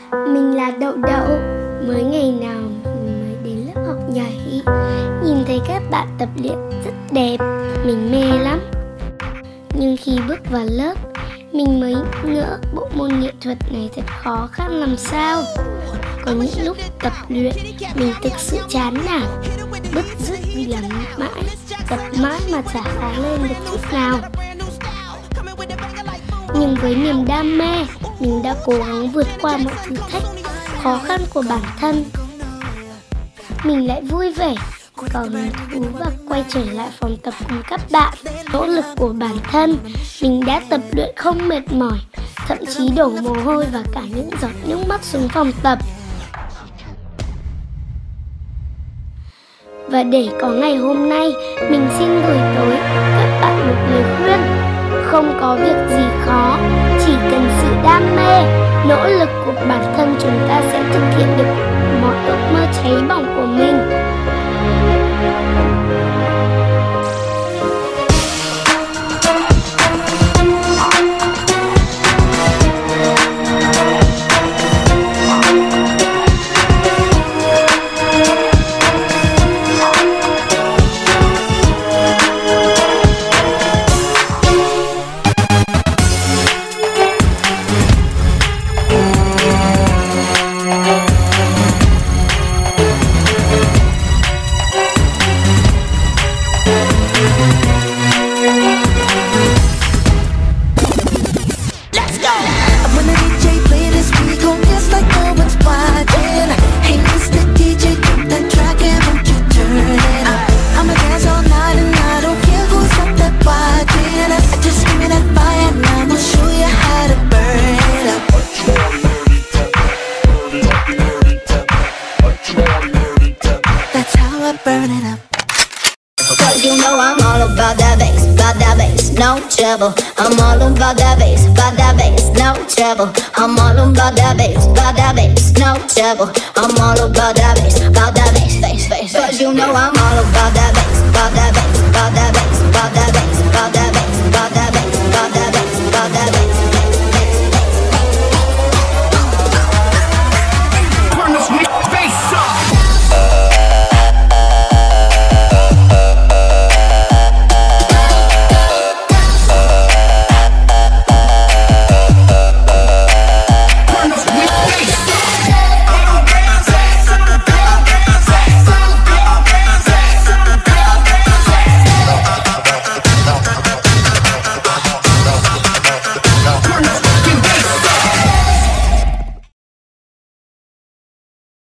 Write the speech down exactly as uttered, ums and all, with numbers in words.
Mình là Đậu Đậu. Mới ngày nào mình mới đến lớp học nhảy, nhìn thấy các bạn tập luyện rất đẹp, mình mê lắm. Nhưng khi bước vào lớp, mình mới ngỡ bộ môn nghệ thuật này thật khó khăn làm sao. Có những lúc tập luyện mình thực sự chán nản, bứt rứt vì làm mãi, tập mãi mà chả khá lên được chút nào. Nhưng với niềm đam mê, mình đã cố gắng vượt qua mọi thử thách, khó khăn của bản thân. Mình lại vui vẻ, còn thú và quay trở lại phòng tập cùng các bạn. Nỗ lực của bản thân, mình đã tập luyện không mệt mỏi, thậm chí đổ mồ hôi và cả những giọt nước mắt xuống phòng tập. Và để có ngày hôm nay, mình xin gửi tới các bạn một lời khuyên. Không có việc gì khó, chỉ cần sự đam mê, nỗ lực của bản thân chúng ta sẽ thực hiện được mọi ước mơ cháy bỏng của mình. You know I'm all about that bass, about that bass, no trouble. I'm all about that bass, about that bass, no trouble. I'm all about that bass, about that bass, no trouble. I'm all about that bass, about that bass, bass, bass. Cause you know I'm all about that bass, about that bass.